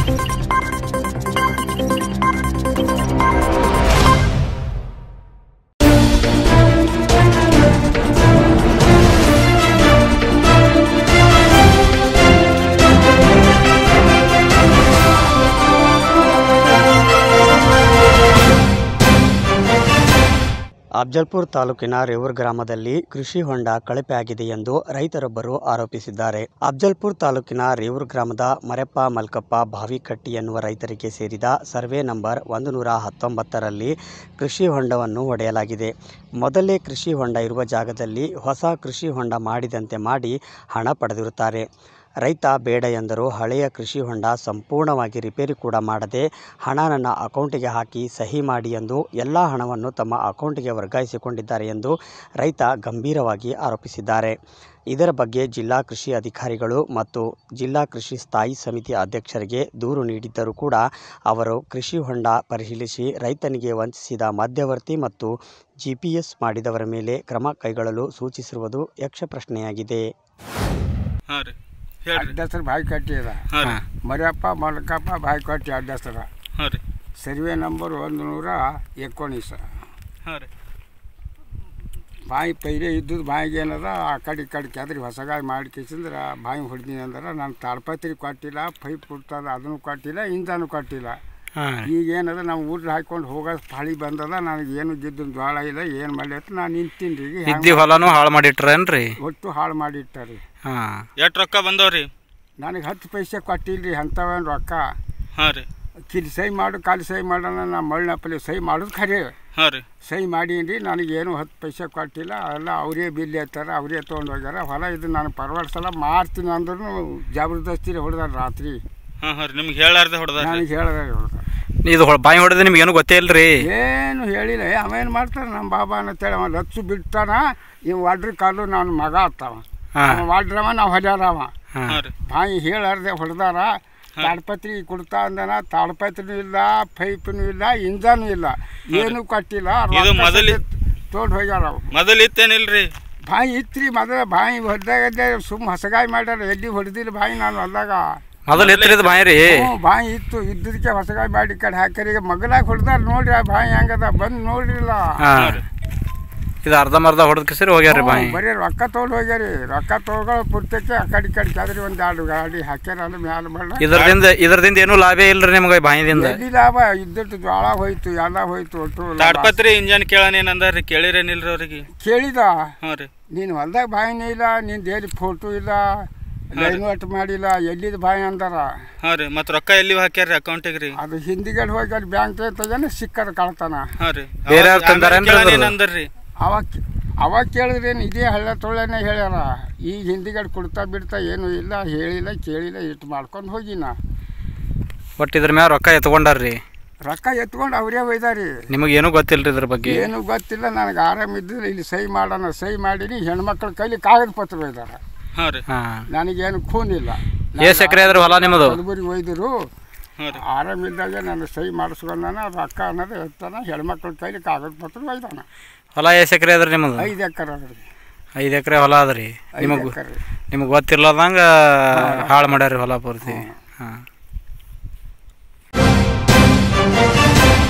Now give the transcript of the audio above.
ಅಫ್ಜಲ್ಪುರ ತಾಲೂಕಿನ ರೇವೂರ್ ಗ್ರಾಮದಲ್ಲಿ ಕೃಷಿ ಹೊಂಡ ಕಳಪೆಯಾಗಿದೆ ಎಂದು ರೈತರೊಬ್ಬರು ಆರೋಪಿಸಿದ್ದಾರೆ. ಅಫ್ಜಲ್ಪುರ ತಾಲೂಕಿನ ರೇವೂರ್ ಗ್ರಾಮದ ಮರೆಪ್ಪ ಮಲ್ಕಪ್ಪ ಬಾವಿಕಟ್ಟಿ ಎನ್ನುವ ರೈತರಿಗೆ ಸೇರಿದ ಸರ್ವೆ ನಂಬರ್ 119ರಲ್ಲಿ ಕೃಷಿ ಹೊಂಡವನ್ನು ಒಡೆಯಲಾಗಿದೆ. ಮೊದಲೇ ಕೃಷಿ ಹೊಂಡ ಇರುವ ಜಾಗದಲ್ಲಿ ಹೊಸ ಕೃಷಿ ಹೊಂಡ ಮಾಡಿದಂತೆ ಮಾಡಿ ಹಣ ಪಡೆದಿರುತ್ತಾರೆ. ರೈತ ಬೇಡ ಎಂದರೂ ಹಳೆಯ ಕೃಷಿ ಹೊಂಡ ಸಂಪೂರ್ಣವಾಗಿ ರಿಪೇರಿ ಕೂಡ ಮಾಡದೆ ಹಣ ನನ್ನ ಅಕೌಂಟಿಗೆ ಹಾಕಿ ಸಹಿ ಮಾಡಿ ಎಂದು ಎಲ್ಲ ಹಣವನ್ನು ತಮ್ಮ ಅಕೌಂಟಿಗೆ ವರ್ಗಾಯಿಸಿಕೊಂಡಿದ್ದಾರೆ ಎಂದು ರೈತ ಗಂಭೀರವಾಗಿ ಆರೋಪಿಸಿದ್ದಾರೆ. ಇದರ ಬಗ್ಗೆ ಜಿಲ್ಲಾ ಕೃಷಿ ಅಧಿಕಾರಿಗಳು ಮತ್ತು ಜಿಲ್ಲಾ ಕೃಷಿ ಸ್ಥಾಯಿ ಸಮಿತಿ ಅಧ್ಯಕ್ಷರಿಗೆ ದೂರು ನೀಡಿದ್ದರೂ ಕೂಡ ಅವರು ಕೃಷಿ ಹೊಂಡ ಪರಿಶೀಲಿಸಿ ರೈತನಿಗೆ ವಂಚಿಸಿದ ಮಧ್ಯವರ್ತಿ ಮತ್ತು GPS ಮಾಡಿದವರ ಮೇಲೆ ಕ್ರಮ ಕೈಗೊಳ್ಳಲು ಸೂಚಿಸಿರುವುದು ಯಕ್ಷಪ್ರಶ್ನೆಯಾಗಿದೆ. ಅಡ್ಡಸರು ಬಾವಿಕಟ್ಟಿ ಅದ ಮರಿಯಪ್ಪ ಮಲ್ಕಪ್ಪ ಬಾವಿಕಟ್ಟಿ ಅಡ್ಡಸರ ಸರ್ವೆ ನಂಬರ್ 119 ಬಾಯಿ ಪೈಲೆ ಇದ್ದದ್ದು ಬಾಯಿಗೆ ಏನದ ಆ ಕಡೆ ಈ ಕಡೆ ಕೆದ್ರಿ ಹೊಸಗಾಯಿ ಮಾಡಿ ಕಿಸಿಂದ್ರೆ ಬಾಯಿ ಹೊಡ್ದೀನಿ ಅಂದ್ರೆ ನಾನು ತಾಡ್ಪತ್ರಿ ಕೊಟ್ಟಿಲ್ಲ, ಪೈಪ್ ಕೊಡ್ತದ ಅದನ್ನು ಕೊಟ್ಟಿಲ್ಲ, ಇಂಧನೂ ಕೊಟ್ಟಿಲ್ಲ. ಈಗೇನದ ನಾವು ಊಟ ಹಾಕೊಂಡು ಹೋಗೋ ಪಾಳಿ ಬಂದದ, ನನಗೆ ಏನು ಗಿದ್ದು ಜ್ವಾಳ ಇಲ್ಲ, ಏನು ಮಾಡಿ ನಾನು ನಿಂತೀನಿ ರೀ. ಹೊಲನೂ ಹಾಳು ಮಾಡಿಟ್ರೇನ್ರಿ? ಒಟ್ಟು ಹಾಳು ಮಾಡಿಟ್ಟಾರಿ. ಎಷ್ಟು ರೊಕ್ಕ ಬಂದವ್ರಿ? ನನಗೆ 10 ಪೈಸೆ ಕೊಟ್ಟಿಲ್ರಿ ಅಂಥವೇನು ರೊಕ್ಕ. ಕಿಲ್ ಸಹಿ ಮಾಡು ಕಾಲು ಸಹಿ ಮಾಡೋಣ, ನಾ ಮಳ್ಳಪ್ಪಲ್ಲಿ ಸಹಿ ಮಾಡೋದು ಖರೆ. ಸಹಿ ಮಾಡೀನಿ, ನನಗೇನು 10 ಪೈಸೆ ಕೊಟ್ಟಿಲ್ಲ. ಎಲ್ಲ ಅವರೇ ಬಿಲ್ ಎತ್ತಾರ, ಅವರೇ ತೊಗೊಂಡು ಹೋಗ್ಯಾರ. ಹೊಲ ಇದು ನಾನು ಪರವರ್ಸಲ ಮಾಡ್ತೀನಿ ಅಂದ್ರೂ ಜಬರ್ದಸ್ತಿ ಹೊಡೆದಾರ ರಾತ್ರಿ. ನಿಮ್ಗೆ ಹೇಳಾರ್ದೆ ಹೊಡೆದ? ನನಗೆ ಹೇಳ್ದಾರೆ ಹೊಡೆದ. ಇದು ಬಾಯಿ ಹೊಡೆದ ನಿಮ್ಗೆ ಏನು ಗೊತ್ತೇ ಇಲ್ರಿ? ಏನು ಹೇಳಿಲ್ಲ. ಅವೇನು ಮಾಡ್ತಾರೆ ನಮ್ಮ ಬಾಬಾ ಅಂತೇಳಿ ಅವ ಲಕ್ಷ ಬಿಡ್ತಾನ. ಇವ್ ವಾಡ್ರಿ ಕಾಲು ನಾನು ಮಗ ಆಗ್ತಾವ, ವಾಡ್ರವ ನಾವು ಹೊಡ್ಯಾರವ. ಬಾಯಿ ಹೇಳಾರ್ದೆ ಹೊಡೆದಾರ. ತಾಡ್ಪತ್ರಿ ಕೊಡ್ತಾ ಅಂದನ, ತಾಡ್ಪತ್ರಿನೂ ಇಲ್ಲ, ಪೈಪ್ನೂ ಇಲ್ಲ, ಇಂಜನೂ ಇಲ್ಲ, ಏನು ಕೊಟ್ಟಿಲ್ಲ. ತೊಗೊಂಡು ಹೋಗ್ಯಾರ. ಮೊದಲಿತ್ತೇನಿಲ್ರಿ? ಬಾಯಿ ಇತ್ರಿ ಮೊದಲ. ಬಾಯಿ ಹೊಡೆದಾಗ ಸುಮ್ಮ ಹೊಸಗಾಯಿ ಮಾಡ್ಯಾರ. ಎಲ್ಲಿ ಹೊಡೆದಿಲ್ಲ ಬಾಯಿ ನಾನು ಹೊಲ್ದಾಗ. ಮೊದಲು ಎತ್ತರಿದ ಬಾಯಿ ರೀ? ಬಾಯಿ ಇತ್ತು, ಇದ್ದದಕ್ಕೆ ಹೊಸಗಾಯಿ ಮಾಡಿ ಕಡೆ ಹಾಕ್ಯಾರ. ಈಗ ಮಗಲಾಗ ಹೊಡೆದಾರ ನೋಡ್ರಿ ಆ ಬಾಯಿ ಹೆಂಗದ, ಬಂದು ನೋಡ್ರಿಲ್ಲ. ಇದು ಅರ್ಧಂಬರ್ಧ ಹೊಡೆದ ಕಿಸರಿ ಹೋಗ್ಯಾರ ಬಾಯಿ. ಬರೀ ರೊಕ್ಕ ತೊಗೊಂಡು ಹೋಗ್ಯಾರಿ. ರೊಕ್ಕ ತೊಗೊಳೋ ಪುರ್ತಕ್ಕೆ ಆ ಕಡೆ ಕೆದ್ರಿ ಒಂದು 2 ಗಾಡಿ ಹಾಕ್ಯಾರ. ಅದು ಮ್ಯಾಲ ಮಾಡ ಇದರಿಂದ ಏನೂ ಲಾಭ ಇಲ್ರಿ ನಿಮ್ಗೆ ಬಾಯಿದಿಂದ? ಎಲ್ಲಿ ಲಾಭ? ಇದ್ದಟ್ಟು ಜ್ವಾಳ ಹೋಯ್ತು, ಎಲ್ಲ ಹೋಯ್ತು. ಒಟ್ಟು ತಾಡ್ಪತ್ರಿ ಇಂಜನ್ ಕೇಳನೇನಂದ್ರಿ? ಕೇಳಿರೇನಿಲ್ರಿ ಅವ್ರಿಗೆ? ಕೇಳಿದ. ನೀನು ಹೊಲ್ದಾಗ ಬಾಯಿನೇ ಇಲ್ಲ, ನಿಂದು ಎಲ್ಲಿ ಫೋಟೋ ಇಲ್ಲ, ಲೈನ್ ಒಟ್ಟು ಮಾಡಿಲ್ಲ, ಎಲ್ಲಿದ್ ಬಾಯಿ ಅಂದಾರ. ಮತ್ತೆ ರೊಕ್ಕ ಎಲ್ಲಿ ಹಾಕ್ಯಾರ ಅಕೌಂಟಿಗೆ ರೀ? ಅದು ಹಿಂದಿಗಡೆ ಹೋಗಿ ಅಲ್ಲಿ ಬ್ಯಾಂಕ್ ತೆಗೆನ ಸಿಕ್ಕದ ಕಳ್ತಾನ. ಅವಾಗ ಕೇಳಿದ್ರೇನು ಇದೇ ಹಳ್ಳ ತೊಳೆನೇ ಹೇಳ್ಯಾರ. ಈಗ ಹಿಂದಿಗಡೆ ಕೊಡ್ತಾ ಬಿಡ್ತಾ ಏನೂ ಇಲ್ಲ, ಹೇಳಿಲ್ಲ ಕೇಳಿಲ್ಲ, ಇಟ್ಟು ಮಾಡ್ಕೊಂಡು ಹೋಗಿನ. ಒಟ್ಟು ಇದ್ರ ಮ್ಯಾಲ ರೊಕ್ಕ ಎತ್ಕೊಂಡಾರ್ರಿ? ರೊಕ್ಕ ಎತ್ಕೊಂಡು ಅವರೇ ಒಯ್ದಾರಿ. ನಿಮಗೇನು ಗೊತ್ತಿಲ್ರಿ ಇದ್ರ ಬಗ್ಗೆ? ಏನು ಗೊತ್ತಿಲ್ಲ. ನನಗೆ ಆರಾಮಿದ್ದಿಲ್ಲ. ಇಲ್ಲಿ ಸಹಿ ಮಾಡೋಣ, ಸಹಿ ಮಾಡೀನಿ. ಹೆಣ್ಮಕ್ಳ ಕೈಲಿ ಕಾಗದ ಪತ್ರ ಒಯ್ದಾರ. ನನಗೇನು ಖೂನಿಲ್ಲ. ಎಕರೆ ಆದ್ರೆ ಹೊಲ ನಿಮ್ಮದು? ಕಲಬುರ್ಗಿ ಒಯ್ದರು. ಆರಾಮಿದ್ದಾಗ ನಾನು ಸಹಿ ಮಾಡಿಸ್ಕೊಂಡಾನ. ರೊಕ್ಕ ಅನ್ನೋದು ಎತ್ತಾನ. ಹೆಣ್ಮಕ್ಳ ಕೈಲಿ ಕಾಗದ ಪತ್ರ ಒಯ್ದಾನ. ಹೊಲ ಎಕರೆ ಅದ್ರಿ ನಿಮ್ಮದು? 5 ಎಕರೆ ಅದ್ರಿ. 5 ಎಕರೆ ಹೊಲ ಅದ್ರಿ ನಿಮಗೆ? ನಿಮಗೆ ಗೊತ್ತಿಲ್ಲದಂಗೆ ಹಾಳು ಮಾಡ್ಯಾರಿ ಹೊಲ ಪೂರ್ತಿ.